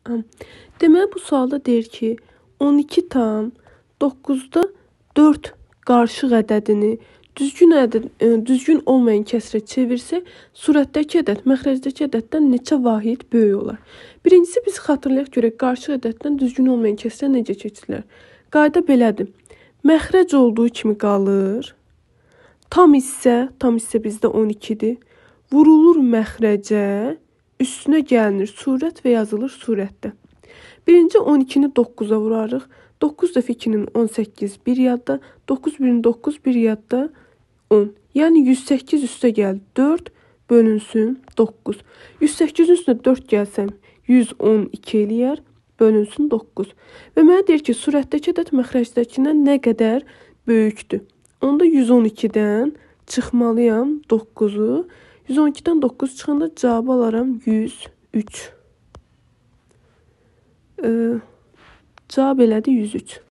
Deməli, bu sualda deyir ki, 12 tam 9'da 4 qarşıq ədədini düzgün olmayan kəsrə çevirsə, surətdəki ədəd məxrəcdəki ədəddən neçə vahid böyük olar? Birincisi, biz xatırlayaq görək, qarşıq ədəddən düzgün olmayan kəsrə necə keçirlər? Qayda belədir. Məxrəc olduğu kimi qalır. Tam hissə bizdə 12'dir. Vurulur məxrəcə, üstünə gəlinir surət və yazılır surətdə. Birinci 12'ni 9'a vurarıq. 9 dəfə 2'nin 18 bir yadda. 9 birin 9 bir yadda 10. Yəni 108 üstə gəldi 4 bölünsün 9. 108'in üstünə 4 gəlsəm 112 eləyər bölünsün 9. Və mənə deyir ki, surətdəki ədəd məxrəcdəkindən nə qədər böyükdür? Onda 112'dən çıxmalıyam 9'u. 112'dən 9 çıxanda cavabı alaram 103. Cavab elədi 103.